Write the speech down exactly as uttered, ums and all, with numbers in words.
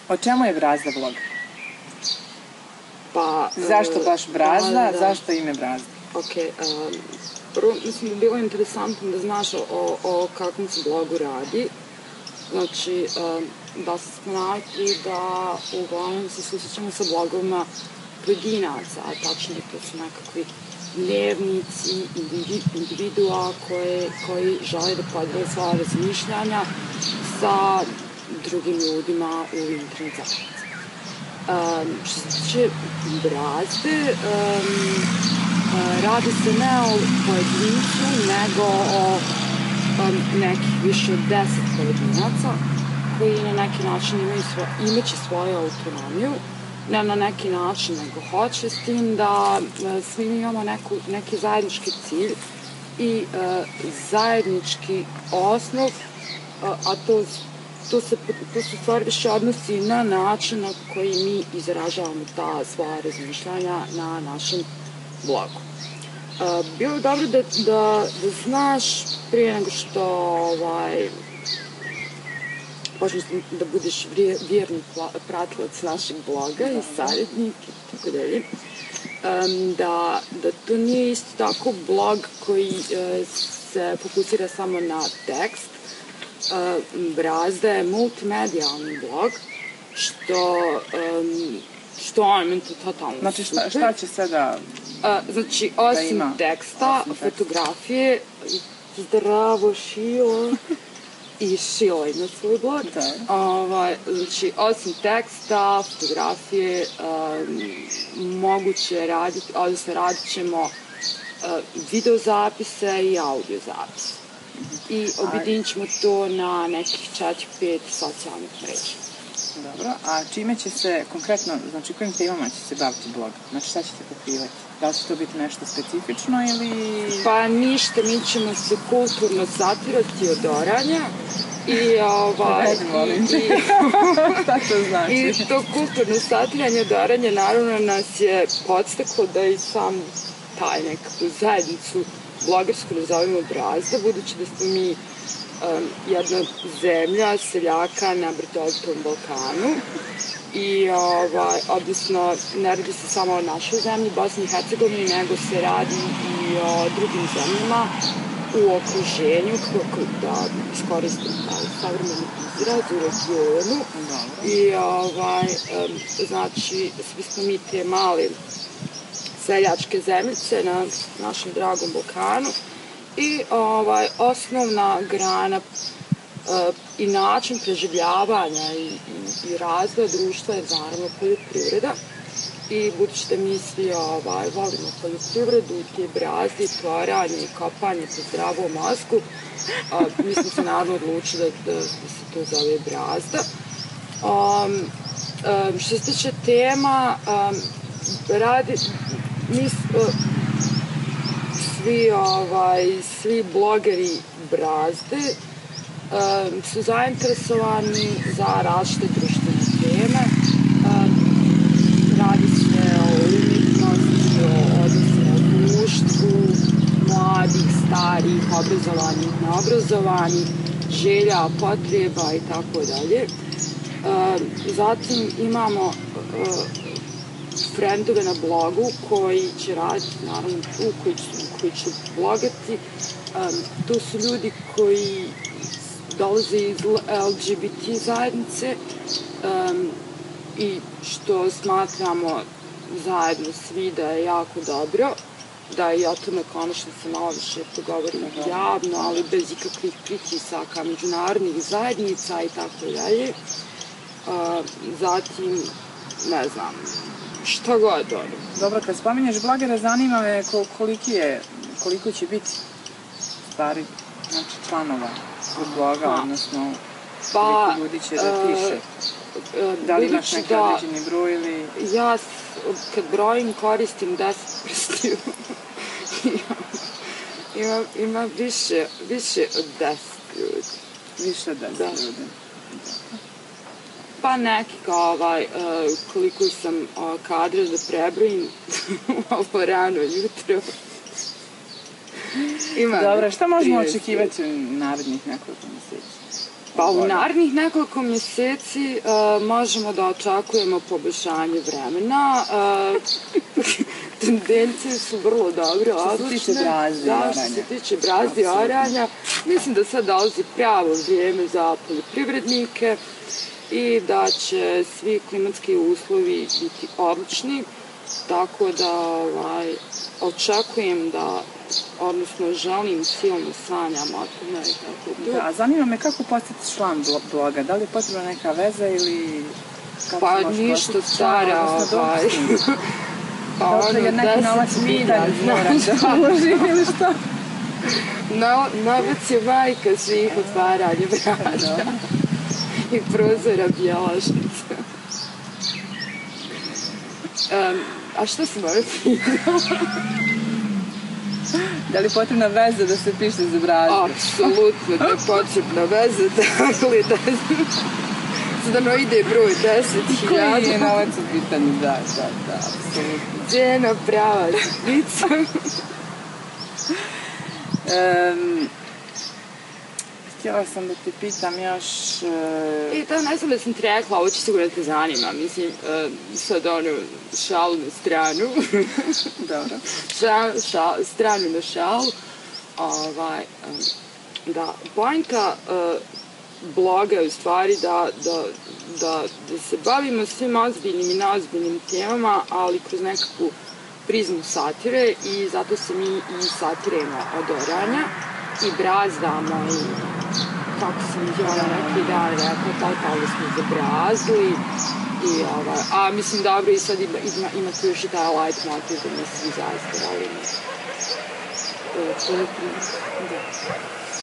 O čemu je Brazda blog? Pa... Zašto baš Brazda, zašto ime Brazda? Ok, prvo, mislim da je bilo interesantno da znaš o kakvom se blogu radi. Znači, da smo navikli da uglavnom se susrećemo sa blogovima pojedinaca, a tačnije to su nekakvi dnevnici, individua koji žele da podijele svoje razmišljanja sa drugim ljudima u internet zajednici. Što se tiče Brazde, radi se ne o pojedincu, nego o nekih više od deset pojedinaca koji na neki način imaće svoju autonomiju, ne na neki način, nego hoće, s tim da svi imamo neki zajednički cilj i zajednički osnov, a to se stvar više odnosi na način na koji mi izražavamo ta svoja razmišljanja na našem blogu. Bilo je dobro da znaš prije nego što počneš da budeš vjerni pratilac našeg bloga i savjetnik i tako dalje, da to nije isto tako blog koji se fokusira samo na tekst. Brazda je multimedijalni blog, što on meni to totalno super. Znači šta će sada da ima? Znači, osim teksta, fotografije, zdravo Šilo, i Šilo ima svoj blog. Znači, osim teksta, fotografije, moguće raditi, odnosno radit ćemo videozapise i audiozapise. I objedinit ćemo to na nekih četiri pet socijalnih mreža. Dobro, a čime će se konkretno, znači kojim temama će se baviti blog? Znači šta ćete pokrivati? Da li će to biti nešto specifično ili... Pa ništa, mi ćemo se kulturno satirati od oranja i ovaj... molim te. Šta to znači? I to kulturno satiranje od oranja naravno nas je podstaklo da i sam taj nekakvu zajednicu blogersku nazovimo Brazda, budući da smo mi jedna zemlja seljaka na brdovitom Balkanu i odnosno ne radi se samo o našoj zemlji, Bosni i Hercegovini, nego se radi i o drugim zemljama u okruženju, kako da iskoristim taj savremeni izraz u regionu. I znači svi smo mi te male seljačke zemljice na našem dragom Balkanu i osnovna grana i način preživljavanja i razvoja društva je naravno poljoprivreda i budući da mi svi volimo poljoprivredu i te Brazde, to oranje i kopanje po zdravom mozgu, mi smo se naravno odlučili da se to zove Brazda. Što se tiče tema, radi mi svi blogeri Brazde su zainteresovani za različite društvene teme. Radi se o umjetnosti, o odnosima u društvu, mladih, starih, obrazovanih, neobrazovanih, želja, potreba i tako dalje. Zatim imamo frendove na blogu koji će raditi, naravno tu, koji će blogati. To su ljudi koji dolaze iz L G B T zajednice i što smatramo zajedno svi da je jako dobro, da i o tome konačno se malo više pogovorimo javno, ali bez ikakvih pritisaka međunarodnih zajednica i tako dalje. Zatim, ne znam, šta god ono. Dobro, kad spominješ blogera, zanima me koliko će biti stvari, znači članova kod bloga, odnosno koliko ljudi će da piše. Da li imaš neki određeni broj ili... Ja kad brojim koristim deset prstiju. Ima više od deset ljudi. Više od deset ljudi. Pa neki kao koliko sam kadra da prebrojim ovo rano jutro. Dobro, šta možemo očekivati u narednih nekoliko mjeseci? Pa u narednih nekoliko mjeseci uh, možemo da očekujemo poboljšanje vremena. Uh, tendencije su vrlo dobre, odlične. Što se tiče brazdi i oranja. Da, što se tiče brazdi i oranja. Mislim da sad dolazi pravo vrijeme za poljoprivrednike i da će svi klimatski uslovi biti odlični. Tako da ovaj, očekujem da, odnosno želim silno sanjam o tome i tako to. Da, zanima me kako postati član bloga, da li je potrebna neka veza ili... Pa ništa stara, ovaj... Pa ono, deset milja, znaš, da uložim ili što? Novac je majka svih otvaranja vrata i prozora Bjelašnice. Um, a što se mora pitala? Da li je potrebna veza da se piše za brazdu? Apsolutno da je potrebna veza, dakle da... Da no ide broj deset hiljada. Koji je novac u pitanju, da, da, da, apsolutno. Cijena prava zbica. um, Htjela sam da te pitam još... Uh... I da, ne znam da sam ti rekla, ovo će sigurno te zanima, mislim, uh, sad ono, šalu na stranu. Dobro. Ša, ša, stranu na šalu. Ovaj, um, da, pointa uh, bloga je u stvari da, da, da, da se bavimo svim ozbiljnim i neozbiljnim temama, ali kroz nekakvu prizmu satire i zato se mi i satiremo od oranja i brazdamo i kako sam ih ona neki dan rekla, totalno smo zabrazili i ovaj, a mislim dobro i sad ima, ima, ima tu još i taj light motiv da mi svi zaista radimo. Da.